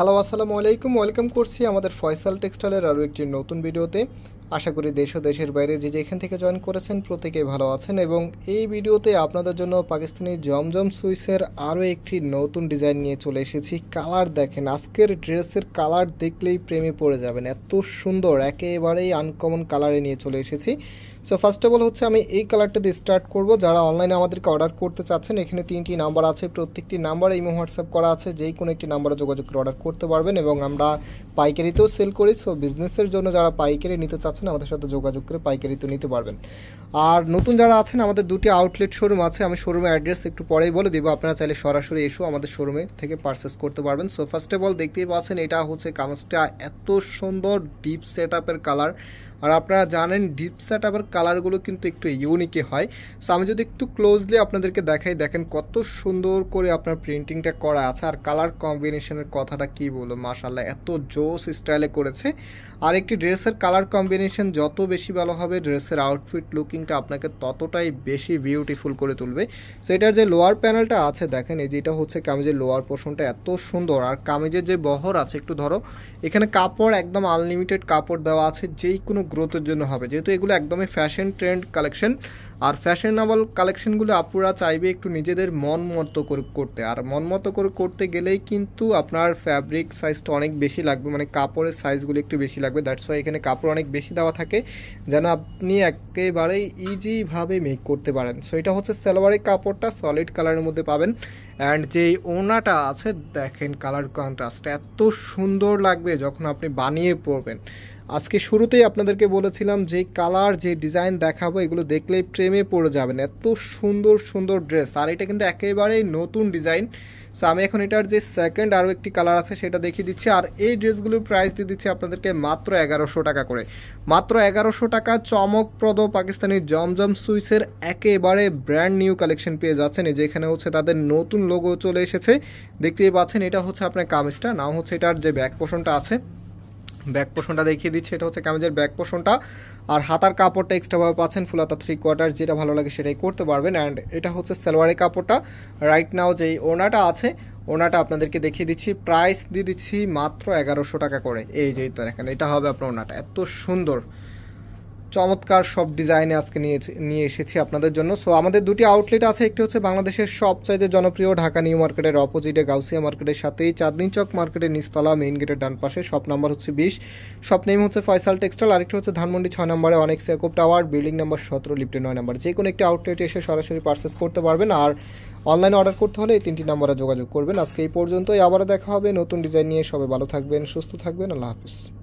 Hello, আসসালামু আলাইকুম। Welcome করছি আমাদের ফয়সাল টেক্সটাইলের আরও একটি নতুন ভিডিওতে। আশা করি দেশ ও দেশের বাইরে যে যেখান থেকে জয়েন করেছেন প্রত্যেকেই ভালো আছেন, এবং এই ভিডিওতে আপনাদের জন্য পাকিস্তানি জমজম সুইসের আরও একটি নতুন ডিজাইন নিয়ে চলে এসেছি। কালার দেখেন, আজকের ড্রেসের কালার দেখলেই প্রেমে পড়ে যাবেন, এত সুন্দর, একেবারেই আনকমন কালারে নিয়ে চলে এসেছি। সো ফার্স্ট অফ অল হচ্ছে আমি এই কালারটা দিয়ে স্টার্ট করব। যারা অনলাইনে আমাদেরকে অর্ডার করতে চাচ্ছেন, এখানে 3টি নাম্বার আছে, প্রত্যেকটি নাম্বারে ইমো হোয়াটসঅ্যাপ করা আছে, যেই কোনো একটি নাম্বারে যোগাযোগ করে অর্ডার করতে পারবেন, এবং আমরা পাইকারিতেও সেল করি। সো বিজনেসের জন্য যারা পাইকারি নিতে চাচ্ছেন আমাদের সাথে যোগাযোগ করে পাইকারিতেও নিতে পারবেন। আর নতুন যারা আছেন, আমাদের দুটি আউটলেট শোরুম আছে, আমি শোরুমের অ্যাড্রেস একটু পরেই বলে দেবো। আপনারা চাইলে সরাসরি এসেও আমাদের শোরুমে থেকে পারচেস করতে পারবেন। সো ফার্স্ট অফ অল দেখতেই পাচ্ছেন, এটা হচ্ছে কামিজটা এত সুন্দর ডিপ সেট আপের কালার। আর আপনারা জানেন ডিপ সেট আপের কালারগুলো কিন্তু একটু ইউনিকই হয়। সো আমি যদি একটু ক্লোজলি আপনাদেরকে দেখাই, দেখেন কত সুন্দর করে আপনার প্রিন্টিংটা করা আছে। আর কালার কম্বিনেশনের কথাটা কি বলবো, মাশাআল্লাহ এত জোস স্টাইলে করেছে। আর একটি ড্রেসের কালার কম্বিনেশন যত বেশি ভালো হবে, ড্রেসের আউটফিট লুকিংটা আপনাকে ততটাই বেশি বিউটিফুল করে তুলবে। সো এটার যে লোয়ার প্যানেলটা আছে দেখেন, এই যেটা হচ্ছে কামিজের লোয়ার পোর্শনটা এত সুন্দর। আর কামিজের যে বহর আছে, একটু ধরো, এখানে কাপড় একদম আনলিমিটেড কাপড় দেওয়া আছে, যেই কোনো গ্রোথের জন্য হবে, যেহেতু এগুলো একদমই ফ্যাশন ট্রেন্ড কালেকশন। আর ফ্যাশনেবল কালেকশনগুলো আপুরা চাইবে একটু নিজেদের মন মতো করে করতে, আর মন মতো করে করতে গেলেই কিন্তু আপনার ফ্যাব্রিক সাইজটা অনেক বেশি লাগবে, মানে কাপড়ের সাইজগুলো একটু বেশি লাগবে। দ্যাটস ওয়াই এখানে কাপড় অনেক বেশি দেওয়া থাকে, যেন আপনি একেবারেই ইজিভাবে মেক করতে পারেন। সো এটা হচ্ছে সালোয়ারের কাপড়টা সলিড কালারের মধ্যে পাবেন। অ্যান্ড যেই ওড়নাটা আছে দেখেন, কালার কন্ট্রাস্ট এত সুন্দর লাগবে যখন আপনি বানিয়ে পরবেন। আজকে শুরুতেই আপনাদেরকে বলেছিলাম যে কালার, যে ডিজাইন দেখাবো, এগুলো দেখলেই প্রেমে পড়ে যাবেন, এত সুন্দর সুন্দর ড্রেস। আর এটা কিন্তু একেবারেই নতুন ডিজাইন। সো আমি এখন এটার যে সেকেন্ড আরও একটি কালার আছে সেটা দেখিয়ে দিচ্ছি। আর এই ড্রেসগুলোর প্রাইস দিয়ে দিচ্ছি আপনাদেরকে মাত্র 1100 টাকা করে। মাত্র 1100 টাকা চমকপ্রদ পাকিস্তানি জমজম সুইসের একেবারে ব্র্যান্ড নিউ কালেকশন পেয়ে যাচ্ছেন। এই যে এখানে হচ্ছে তাদের নতুন লোগো চলে এসেছে, দেখতেই পাচ্ছেন। এটা হচ্ছে আপনার কামিজটা, নাও হচ্ছে এটার যে ব্যাক পোর্শনটা আছে, ব্যাক পোর্শনটা দেখিয়ে দিচ্ছে। এটা হচ্ছে কামিজের ব্যাক পোর্শনটা। আর হাতার কাপড়টা এক্সট্রাভাবে পাচ্ছেন, ফুল হাতা 3/4, যেটা ভালো লাগে সেটাই করতে পারবেন। অ্যান্ড এটা হচ্ছে সালোয়ারের কাপড়টা। রাইট নাও যেই ওড়নাটা আছে, ওড়নাটা আপনাদেরকে দেখিয়ে দিচ্ছি, প্রাইস দিয়ে দিচ্ছি মাত্র 1100 টাকা করে। এই যে দেখেন, এটা হবে আপনার ওড়নাটা, এত সুন্দর চমৎকার সব ডিজাইনে আজকে নিয়ে এসেছি আপনাদের জন্য। সো আমাদের দুটি আউটলেট আছে, একটি হচ্ছে বাংলাদেশের সবচাইতে জনপ্রিয় ঢাকা নিউ মার্কেটের অপোজিটে গাউসিয়া মার্কেটের সাথেই চাঁদনী চক মার্কেটের নিচতলা মেইন গেটের ডান পাশে, শপ নাম্বার হচ্ছে 20, শপ নেম হচ্ছে ফয়সাল টেক্সটাইল। আরেকটি হচ্ছে ধানমন্ডি 6 নম্বরে annex Yakub tower, building number 17, লিফটে 9 নম্বর। যে কোনো একটি আউটলেটে এসে সরাসরি পারচেস করতে পারবেন। আর অনলাইনে অর্ডার করতে হলে এই 3টি নাম্বারে যোগাযোগ করবেন। আজকে এই পর্যন্তই, আবারও দেখা হবে নতুন ডিজাইন নিয়ে। সবাই ভালো থাকবেন, সুস্থ থাকবেন, আল্লাহ হাফিজ।